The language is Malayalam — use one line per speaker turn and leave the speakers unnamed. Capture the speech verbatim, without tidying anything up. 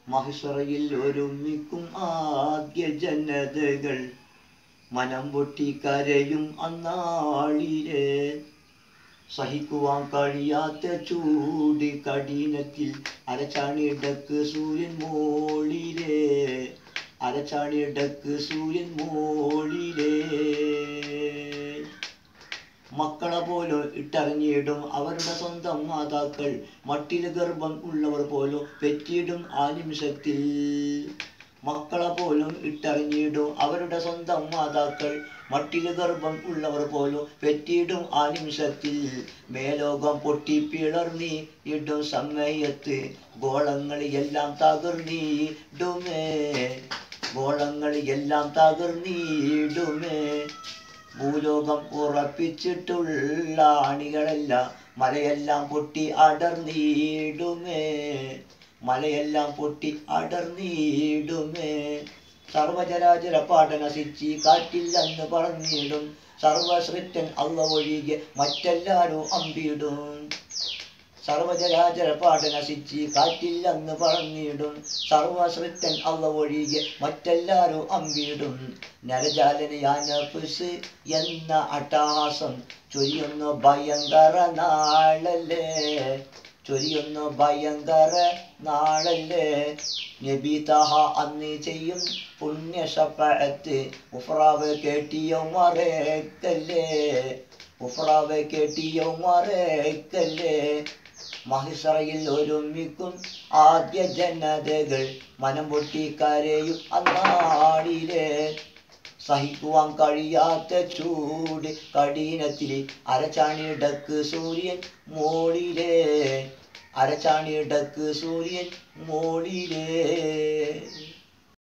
മഹിഷറയിൽ ഒരുമിക്കും ആദ്യ ജനതകൾ മനം പൊട്ടി കരയും അന്നാളിലെ സഹിക്കുവാൻ കഴിയാത്ത ചൂട് കഠിനത്തിൽ അരച്ചാണിടക്ക് സൂര്യൻ മോളിലെ അരച്ചാണിടക്ക് സൂര്യൻ മോളിലെ മക്കളെ പോലും ഇട്ടറിഞ്ഞിടും അവരുടെ സ്വന്തം മാതാക്കൾ മട്ടില് ഗർഭം ഉള്ളവർ പോലും പെറ്റിയിടും ആ നിമിഷത്തിൽ മക്കളെ പോലും ഇട്ടറിഞ്ഞിടും അവരുടെ സ്വന്തം മാതാക്കൾ മട്ടില് ഗർഭം ഉള്ളവർ പോലും പെറ്റിയിടും ആ നിമിഷത്തിൽ മേലോകം പൊട്ടി പിളർന്നി ഇടും സമയത്ത് ഗോളങ്ങൾ എല്ലാം തകർന്നിടുമേ ഗോളങ്ങൾ എല്ലാം തകർന്നിടുമേ ഭൂലോകം ഉറപ്പിച്ചിട്ടുള്ള അണികളെല്ലാം മലയെല്ലാം പൊട്ടി അടർന്നിടുമേ മലയെല്ലാം പൊട്ടി അടർന്നിടുമേ സർവചരാചര പാഠ നശിച്ച് കാറ്റില്ലെന്ന് പറഞ്ഞിടും സർവസൃഷ്ടൻ അള്ള ഒഴികെ മറ്റെല്ലാരും അമ്പിടും സർവചരാചര പാഠ നശിച്ച് കാറ്റില്ലെന്ന് പറഞ്ഞിടും സർവസൃഷ്ടൻ അള്ള ഒഴികെ മറ്റെല്ലാരും അമ്പിടും നരജാലനയാനപുസ് എന്ന അട്ടഹാസം ചൊരിയുന്ന ഭയങ്കര നാളല്ലേ ചൊരിയുന്ന ഭയങ്കര നാളല്ലേ നബി തഹ അന്ന് ചെയ്യും പുണ്യ ശഫഅത്ത് ഉഫ്രാവ് കേട്ടിയോ മറക്കല്ലേ ഉഫ്രാവ് കേട്ടിയോ മറക്കല്ലേ മഹിഷറയിൽ ഒരുമിക്കും ആദ്യ ജനതകൾ മനം പൊട്ടി കരയും അന്നാളിലെ സഹിക്കുവാൻ കഴിയാത്ത ചൂട് കഠിനത്തിൽ അരച്ചാണിടക്ക് സൂര്യൻ മോളിലെ അരച്ചാണിടക്ക് സൂര്യൻ മോളിലെ